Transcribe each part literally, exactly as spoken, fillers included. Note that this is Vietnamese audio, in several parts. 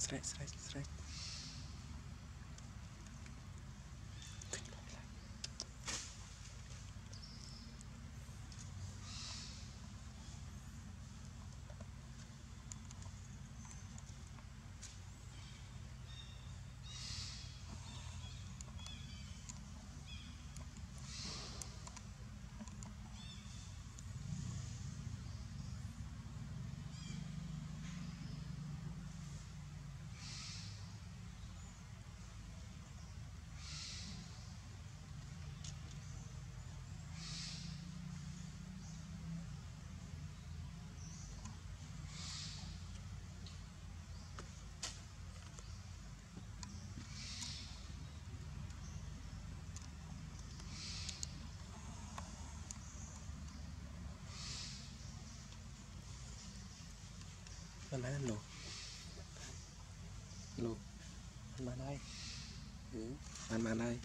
Straight, straight, straight. Bạn nói lột lột bạn bạn đây bạn bạn đây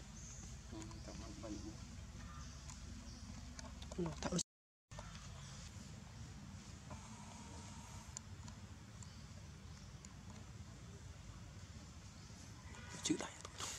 nó thảo chữ đây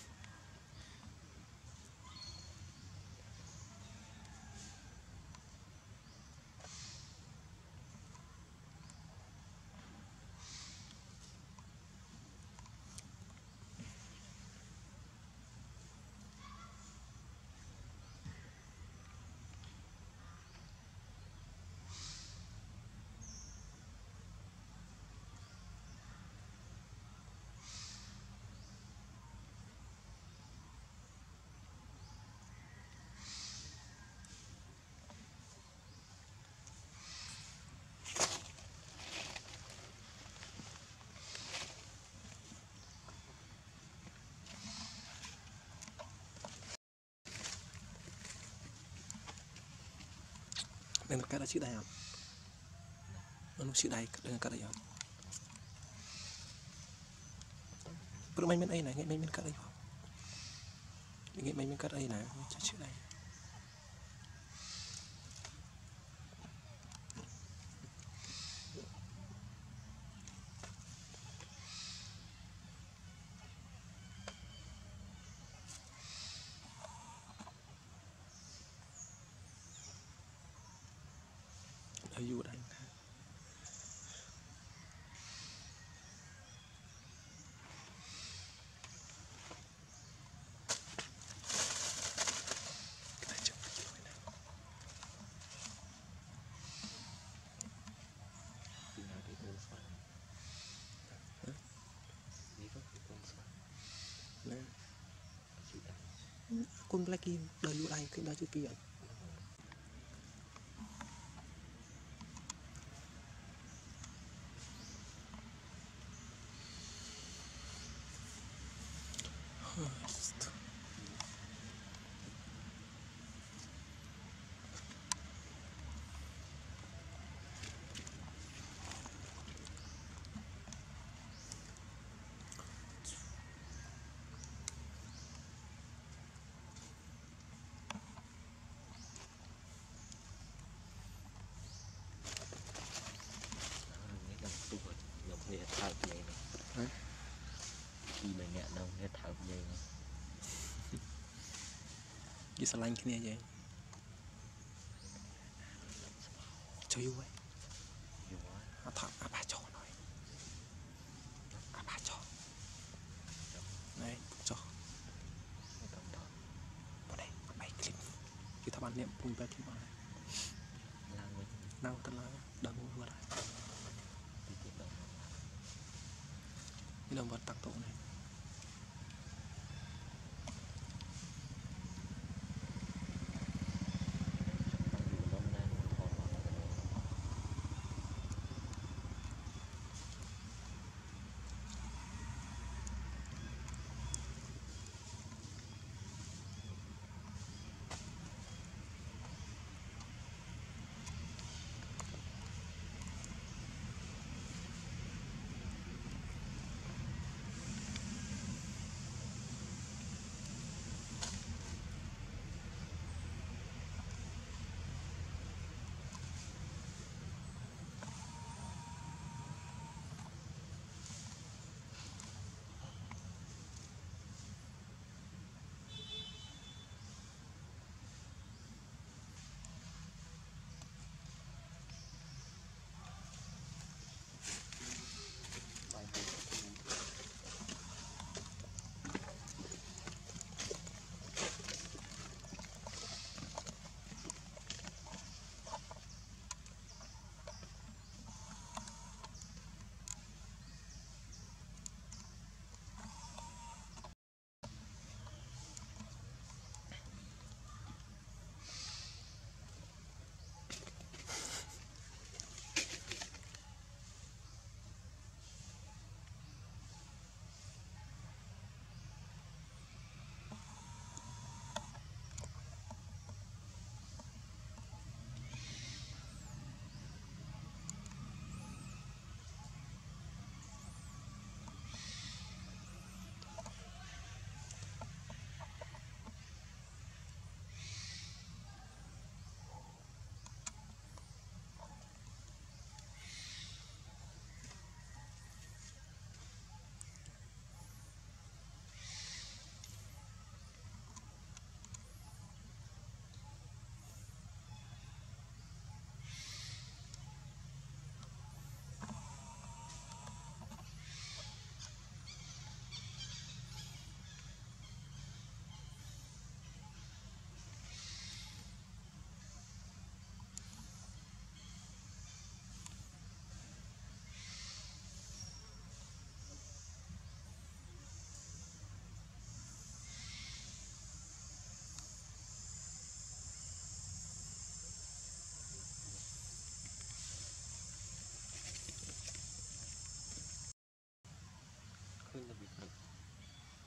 nên cái là chữ đây không nó chữ đây đừng cái đây không bữa mình bên đây này nghe mình bên cái đây không nghe mình bên cái đây này chữ đây ở dù đây con blacky đời dù đây cái đó chữ kia cái sờ lanh kia vậy cho yêu ấy à thằng à bà cho nói à bà cho này cho vào đây bảy clip khi thằng bạn niệm cùng về thì mà nào thật là đỡ mua vừa lại cái động vật tặng tổ này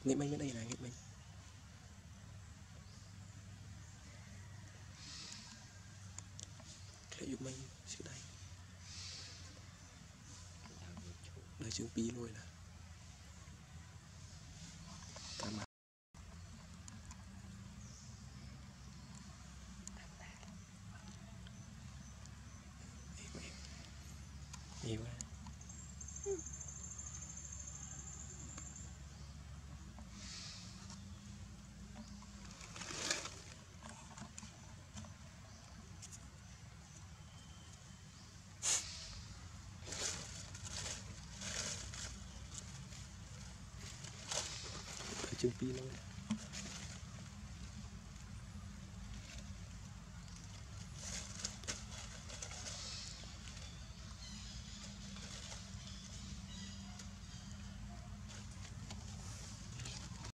Nghĩ mình bên đây này, nghĩ mình. Lại giúp mình xíu đây. Đời chương pi luôn nè. Cảm ơn. Nhiều quá. Đời chương pi luôn.